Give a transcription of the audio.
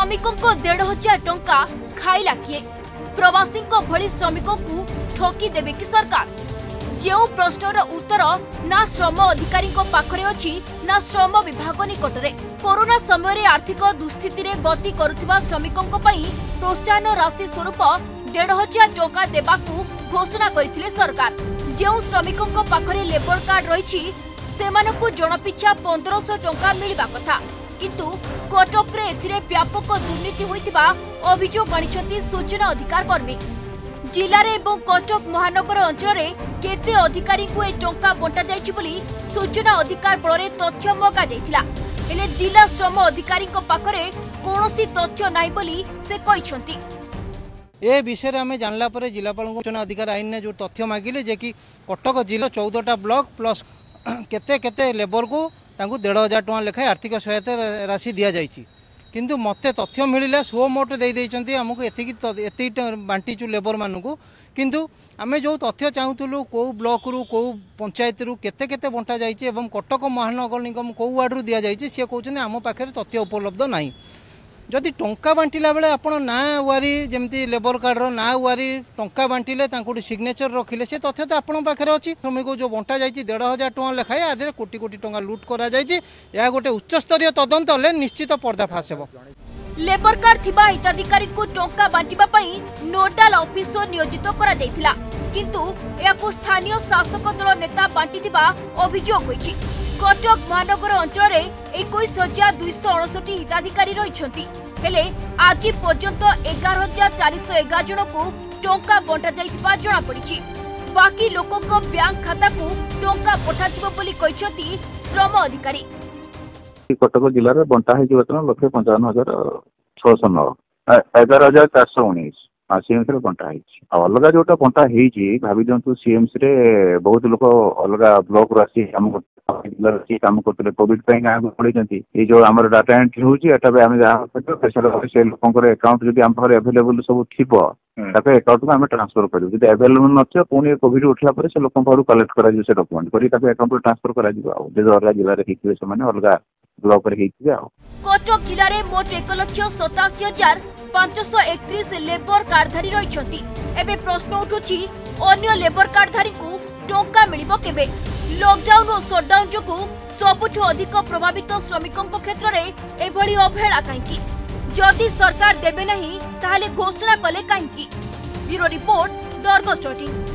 श्रमिकों को 1500 टंका खाइला किए प्रवासी भली श्रमिकों को ठकी देवे कि सरकार जो प्रश्नर उत्तर ना श्रम अधिकारी पाखरे अछि ना श्रम विभाग निकटरे। कोरोना समय आर्थिक दुस्थिति रे गति करुथिबा श्रमिकों पई प्रोत्साहन राशि स्वरूप 1500 टंका देबाकू घोषणा करथिले सरकार। जो श्रमिकों पाखरे लेबर कार्ड रही सेमानकू जनपिछा 1500 टंका मिलवा कथा किंतु कटक रे एथिरे व्यापक दुर्नीति होइतिबा अभियोग आनिछंती सूचना अधिकार कर्मी। जिले एवं कटक महानगर अंचल केते अधिकारी को ए टंका बंटा जाइछि बोली सूचना अधिकार बल तथ्य मगा जाइथिला हेले जिला श्रम अधिकारी पाखरे कोनोसी तथ्य नाही बोली से कहिसंती। ए विषय आम जानला पर जिलापाल सूचना अधिकार आईन ने जो तथ्य मागिले जे कि कटक जिला 14टा ब्लॉक प्लस केते केते लेबर को 1500 टଙ୍କା लेखाएं आर्थिक सहायता राशि दि जाइछि किंतु मते तथ्य मिलिला सो मोट दे देइचंती हमकु एति बांटीचु लेबर मानकु किंतु आमे जो तथ्य चाहूलु कौ ब्लॉक रु कौ पंचायत रु केते केते बंटा जाइछि एवं कटक महानगर निगम कौ वार्ड रु दिया जाइछि से कहउछन आम पाखरे तथ्य उपलब्ध नाही। जदि टंका बांटिला बेले आपण ना वारी जमती लेबर कार्ड रो ना वारी टंका बांटिले तांकुडी सिग्नेचर रखिले से तथ्य तो आपण पाखरे अछि। श्रमिक जो बंटा जाइछि 1500 टଙ୍କା लेखाए आधे कोटी कोटी टंका लूट करा जाइछि या गोटे उच्च स्तरीय तदंत ले निश्चित पर्दाफाश हेबो। लेबर कार्ड थिबा हिताधिकारी को टंका बांटिबा पई नोडाल ऑफिसर नियोजित करा जाइथिला किंतु याको स्थानीय शासक दल नेता बांटिथिबा अभियोग होइछि। कटक महानगर अंचल रे 21269 हिताधिकारी रहिछंती हेले आज पर्यंत 11411 जन को टंका बंटा जाइथिबा जणा पड़िछि। बाकी लोकों को बैंक खाता को टंका पठाजिबो बोली कहिसंती श्रम अधिकारी। कटक जिले में बंटा है बर्तमान 1,55,609 11,419 सीएमसी रे बंटा है। अलग जोटा बंटा है भावी दिंतु सीएमसी रे बहुत लोक अलग ब्लॉक राशि काम करते कोविड गाँव को पड़े ये जो आम डाटा एंट्री होती से लोकर अकाउंट जब आम एभेलेबल सब थी अकाउंट को आम ट्रांसफर कर एभेलेबल न पुणी कोविड उठला से लोक कलेक्ट कर डॉक्यूमेंट कर अकाउंट ट्रांसफर कर अलग जिले में अलग ब्लॉक कटक जिले में मोट 1,87,531 लेबर कार्डधारी रही। एबे प्रश्न उठुछि अन्य लेबर कार्डधारी को टंका मिलिबो केबे? लॉकडाउन और शटडाउन जोगु सबुठ अधिक प्रभावित श्रमिकों क्षेत्र में एभली अवहेला कहीं जदि सरकार देबे नहीं ताहले घोषणा कले कहीं। Bureau report, Durg 14।